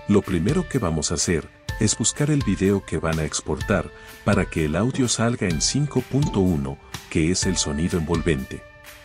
Lo primero que vamos a hacer es buscar el video que van a exportar para que el audio salga en 5.1, que es el sonido envolvente.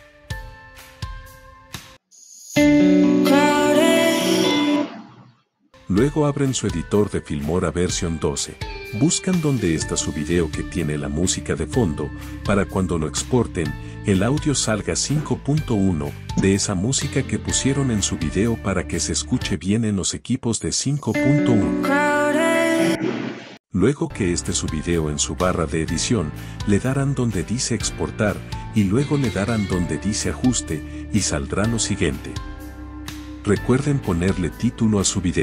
Luego abren su editor de Filmora versión 12. Buscan donde está su video que tiene la música de fondo, para cuando lo exporten, el audio salga 5.1 de esa música que pusieron en su video para que se escuche bien en los equipos de 5.1. Luego que esté su video en su barra de edición, le darán donde dice exportar y luego le darán donde dice ajuste y saldrá lo siguiente. Recuerden ponerle título a su video.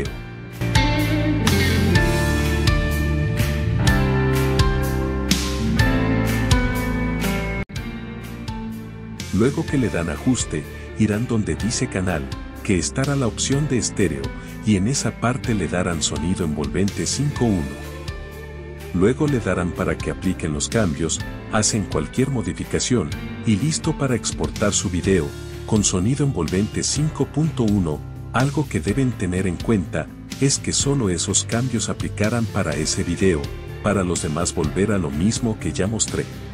Luego que le dan ajuste, irán donde dice canal, que estará la opción de estéreo, y en esa parte le darán sonido envolvente 5.1. Luego le darán para que apliquen los cambios, hacen cualquier modificación, y listo para exportar su video, con sonido envolvente 5.1, algo que deben tener en cuenta, es que solo esos cambios aplicarán para ese video, para los demás volver a lo mismo que ya mostré.